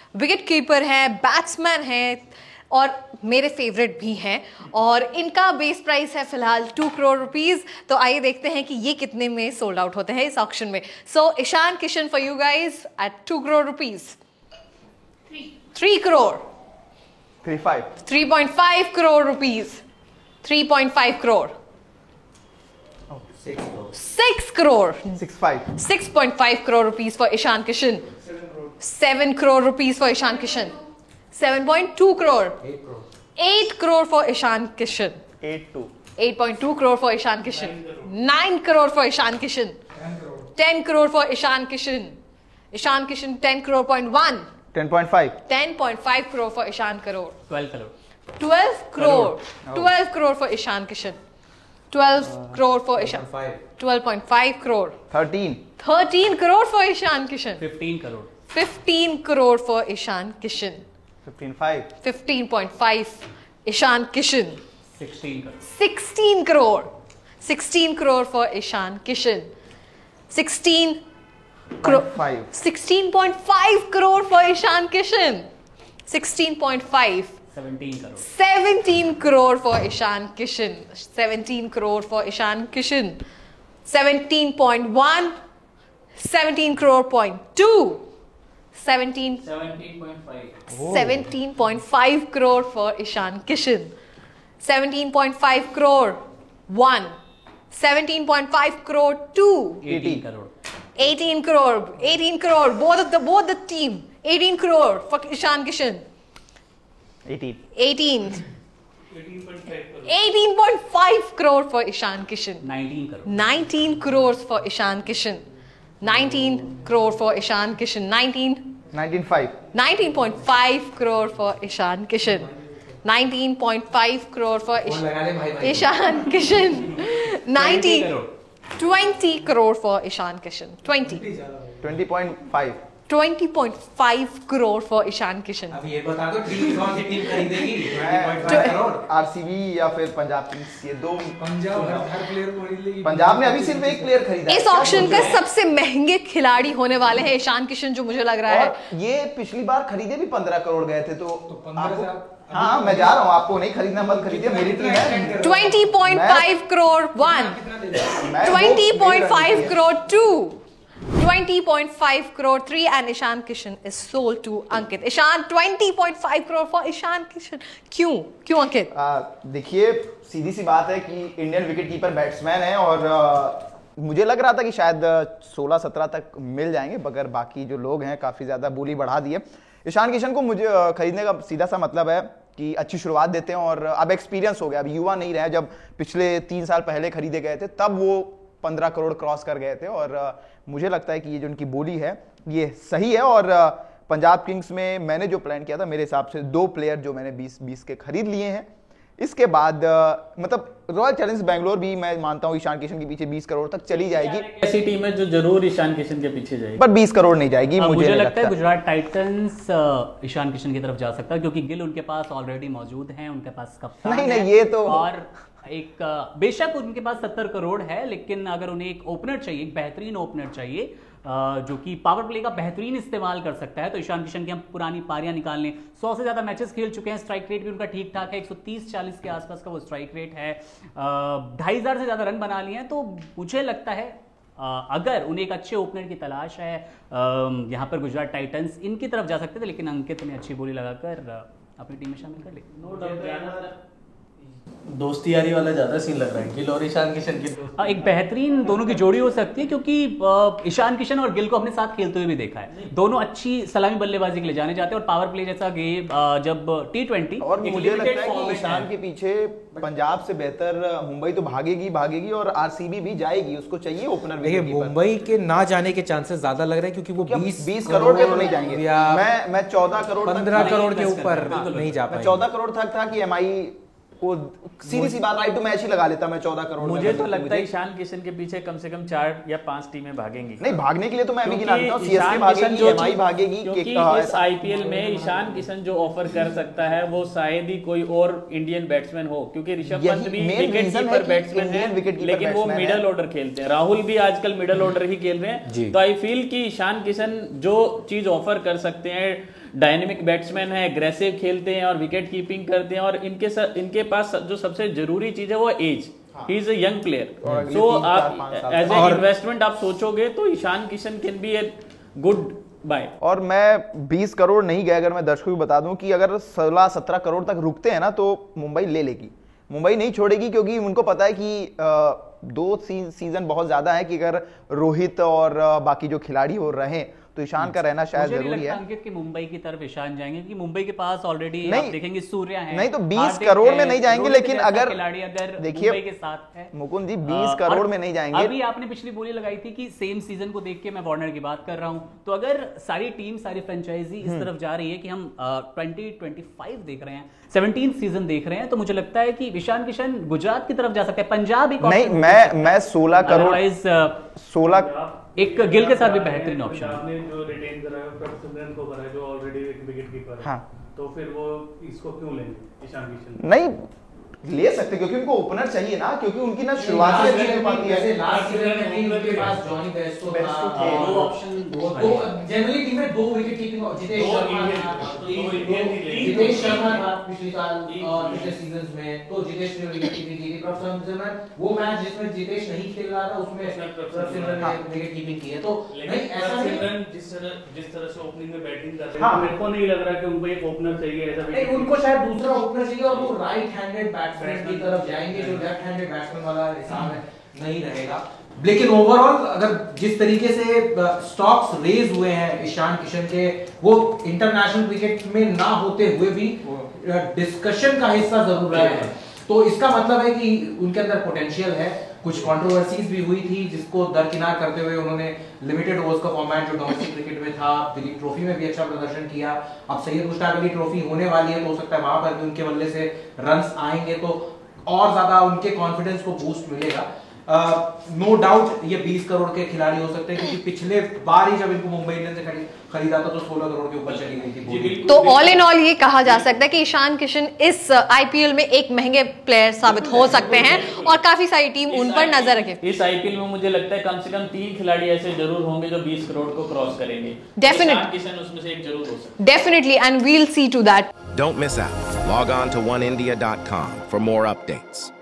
Wicket keeper हैं, batsman हैं और मेरे फेवरेट भी हैं, और इनका बेस प्राइस है फिलहाल 2 करोड़ रुपीस। तो आइए देखते हैं कि ये कितने में सोल्ड आउट होते हैं इस ऑक्शन में। So Ishan Kishan for you guys at 2 crore rupees. 3 crore 3.5 crore rupees. 3.5 crore 6 crore 6.5 crore rupees for Ishan Kishan. 7 crore rupees for Ishan Kishan. 7.2 crore 8 crore for Ishan Kishan. 8.2 crore for Ishan Kishan. 9 crore for Ishan Kishan. 10 crore for Ishan Kishan. Ishan Kishan 10 crore point 1। 10.5 crore for Ishan crore. 12 crore for Ishan Kishan. 12 crore for Ishan. 12.5 crore. 13 crore for Ishan Kishan. 15 crore for Ishan Kishan. 15.5 Ishan Kishan. 16 crore. 16 crore for Ishan Kishan. 16.5 crore for Ishan Kishan. 16.5 17 crore for Ishan Kishan. 17 crore for Ishan Kishan. 17.1 17 crore .2 17.5 crore for Ishan Kishan. 17.5 crore 1। 17.5 crore 2। 18 crore both the team। 18 crore for Ishan Kishan. 18.5 crore for Ishan Kishan. 19 crore for Ishan Kishan. 19 crore for Ishan Kishan. 19.5 crore for Ishan Kishan. 19.5 crore for Ishan Kishan. 20 crore for Ishan Kishan. 20.5 crore for Ishan Kishan. अब ये बता दो team कौन सी team खरीदेगी? RCB या फिर Punjab Kings, ये दो। पंजाब हर प्लेयर को खरीद लेगी। पंजाब ने अभी सिर्फ एक प्लेयर खरीदा। इस ऑक्शन का सबसे महंगे खिलाड़ी होने वाले हैं ईशान किशन, जो मुझे लग रहा है। ये पिछली बार खरीदे भी 15 करोड़ गए थे, तो 15। हाँ मैं जा रहा हूँ, आपको नहीं खरीदना मत खरीदिए, मेरी टीम है। 20.5 crore 1। 20.5 crore 2। 20.5 crore 3 and Ishan Kishan is sold to Ankit. Ishan 20.5 crore for Ishan Kishan. क्यों अंकित? देखिए सीधी सी बात है कि इंडियन विकेट कीपर बैट्समैन है, और मुझे लग रहा था कि शायद 16-17 तक मिल जाएंगे, मगर बाकी जो लोग हैं काफी ज्यादा बोली बढ़ा दिए। ईशान किशन को मुझे खरीदने का सीधा सा मतलब है कि अच्छी शुरुआत देते हैं, और अब एक्सपीरियंस हो गया, अब युवा नहीं रहे। जब पिछले 3 साल पहले खरीदे गए थे तब वो 15 करोड़ क्रॉस कर गए थे, और मुझे लगता है कि ये जो उनकी बोली है ये सही है। और पंजाब किंग्स में मैंने जो प्लान किया था, मेरे हिसाब से 2 प्लेयर जो मैंने 20-20 के खरीद लिए हैं। इसके बाद मतलब रॉयल चैलेंजर्स बैंगलोर भी मैं मानता हूँ ईशान किशन के पीछे 20 करोड़ तक चली जाएगी। ऐसी टीम है जो जरूर ईशान किशन के पीछे जाएगी, पर 20 करोड़ नहीं जाएगी। मुझे लगता है गुजरात टाइटंस ईशान किशन की तरफ जा सकता है, क्योंकि गिल उनके पास ऑलरेडी मौजूद हैं, उनके पास कप्तान नहीं ये तो, और एक बेशक उनके पास 70 करोड़ है, लेकिन अगर उन्हें एक ओपनर चाहिए, एक बेहतरीन ओपनर चाहिए जो कि पावर प्ले का बेहतरीन इस्तेमाल कर सकता है, तो ईशान किशन की हम पुरानी पारियां निकाल लें। 100 से ज्यादा मैचेस खेल चुके हैं, स्ट्राइक रेट भी उनका ठीक ठाक है, 130-40 के आसपास का वो स्ट्राइक रेट है, 2500 से ज्यादा रन बना लिए हैं। तो मुझे लगता है अगर उन्हें एक अच्छे ओपनर की तलाश है, यहाँ पर गुजरात टाइटंस इनकी तरफ जा सकते थे, लेकिन अंकित ने अच्छी बोली लगाकर अपनी टीम में शामिल कर ली। नो डाउट दोस्ती यारी वाला ज्यादा सीन लग रहा है गिल और ईशान किशन की। एक बेहतरीन दोनों की जोड़ी हो सकती है, क्योंकि ईशान किशन और गिल को अपने साथ खेलते हुए भी देखा है। दोनों अच्छी सलामी बल्लेबाजी के लिए जाने जाते हैं, और पावर प्ले जैसा गेम जब T20 और मुझे लगता है कि ईशान के पीछे पंजाब से बेहतर मुंबई तो भागेगी और आरसीबी भी जाएगी, उसको चाहिए ओपनर। देखिए मुंबई के ना जाने के चांसेस ज्यादा लग रहे हैं, क्योंकि वो 20 करोड़ पे तो नहीं जाएंगे। मैं 14 करोड़ 15 करोड़ के ऊपर नहीं जा पाएंगे। 14 करोड़ तक था कि एमआई को सीधी सी बात राइट टू मैच ही लगा लेता मैं 14 करोड़। मुझे तो लगता है ईशान किशन के पीछे कम से कम 4 या 5 टीमें भागेंगी। नहीं भागने के लिए तो मैं अभी गिना देता हूं, सीएसके भागेगी, एमआई भागेगी, क्योंकि इस आईपीएल में ईशान किशन जो ऑफर कर सकता है वो शायद ही कोई और इंडियन बैट्समैन हो, क्योंकि ऋषभ पंत भी विकेट कीपर बैट्समैन है, लेकिन वो मिडल ऑर्डर खेलते हैं। राहुल भी आजकल मिडल ऑर्डर ही खेल रहे हैं। तो आई फील कि ईशान किशन जो चीज ऑफर कर सकते हैं डायनेमिक बैट्समैन है, एग्रेसिव खेलते हैं और विकेट कीपिंग करते हैं, और इनके पास जो सबसे जरूरी चीज है वो age. He is a young player, so आप एज ए इन्वेस्टमेंट आप सोचोगे तो Ishan Kishan can be a good buy. और मैं 20 करोड़ नहीं गए, अगर मैं दर्शकों को बता दूं कि अगर 16-17 करोड़ तक रुकते हैं ना तो मुंबई ले लेगी, मुंबई नहीं छोड़ेगी, क्योंकि उनको पता है कि 2 सीजन बहुत ज्यादा है कि अगर रोहित और बाकी जो खिलाड़ी हो रहे तो ईशान का रहना शायद जरूरी है। अंकित कि मुंबई की तरफ ईशान जाएंगे, क्योंकि मुंबई के पास ऑलरेडी आप देखेंगे सूर्या है। नहीं तो 20 करोड़ में नहीं जाएंगे, लेकिन अगर खिलाड़ी अगर देखिए मुंबई के साथ है मुकुंद जी 20 करोड़ में नहीं जाएंगे। अभी आपने पिछली बोली लगाई थी कि सेम सीजन को देख के मैं वार्नर की बात कर रहा हूं, तो अगर सारी टीम सारी फ्रेंचाइजी इस तरफ जा रही है कि हम 2025 देख रहे हैं, 17 सीजन देख रहे हैं, तो मुझे लगता है कि ईशान किशन गुजरात की तरफ जा सकते हैं। पंजाब एक नहीं, मैं 16 करोड़ 16 एक गिल के साथ भी बेहतरीन ऑप्शन है। आपने जो रिटेन करा है सिमरन को करा है, जो ऑलरेडी एक विकेट कीपर है। हाँ। तो फिर वो इसको क्यों लेंगे ईशान किशन? नहीं ले सकते, क्योंकि उनको ओपनर चाहिए ना, क्योंकि उनकी ना शुरुआत से अच्छी हो पाती है। लास्ट सीजन में भी उनके पास जॉनी बेस्टो था, दो ऑप्शन, दो जनरली टीम में 2 विकेट कीपिंग, जितेश शर्मा था पिछले साल और पिछले सीजन्स में, तो जितेश ने विकेट कीपिंग की थी। प्रॉफ सिमरन वो मैच जिसमें जितेश नहीं खेल रहा था उसमें प्रॉफ सिमरन ने विकेट कीपिंग की है। तो नहीं ऐसा नहीं, जिस तरह से ओपनिंग में बैटिंग कर रहे हैं, मेरे को नहीं लग रहा कि उनको एक ओपनर चाहिए ऐसा। नहीं, उनको शायद दूसरा ओपनर चाहिए, और वो राइट हैंडेड बैट्समैन की तरफ जाएंगे, जो लेफ्ट हैंडेड बैट्समैन वाला हिसाब है नहीं रहेगा। लेकिन ओवरऑल अगर जिस तरीके से स्टॉक्स रेज हुए हैं ईशान किशन के, वो इंटरनेशनल क्रिकेट में ना होते हुए भी डिस्कशन का हिस्सा जरूर रहे हैं, तो इसका मतलब है कि उनके अंदर पोटेंशियल है। कुछ कंट्रोवर्सीज भी हुई थी जिसको दरकिनार करते हुए उन्होंने लिमिटेड ओवर्स का फॉर्मेट जो डोमेस्टिक क्रिकेट में था, दिलीप ट्रॉफी में भी अच्छा प्रदर्शन किया। अब सैयद मुश्ताक अली ट्रॉफी होने वाली है, तो हो सकता है वहां पर भी उनके बल्ले से रन्स आएंगे, तो और ज्यादा उनके कॉन्फिडेंस को बूस्ट मिलेगा। नो डाउट ये 20 करोड़ के खिलाड़ी हो सकते हैं, क्योंकि पिछले बार ही जब इनको मुंबई इंडियंस से खरीदा था तो 16 करोड़ के ऊपर चली गई थी। तो ऑल इन ऑल ये कहा जा सकता है कि ईशान किशन इस आईपीएल में एक महंगे प्लेयर साबित हो सकते हैं, और काफी सारी टीम उन पर नजर रखे। इस आईपीएल में मुझे लगता है कम से कम 3 खिलाड़ी ऐसे जरूर होंगे जो 20 करोड़ को क्रॉस करेंगे। डेफिनेटली किशन उसमें से एक जरूर हो सकता है। Definitely, and will see to that. Don't miss out. Log on to oneindia.com for more updates.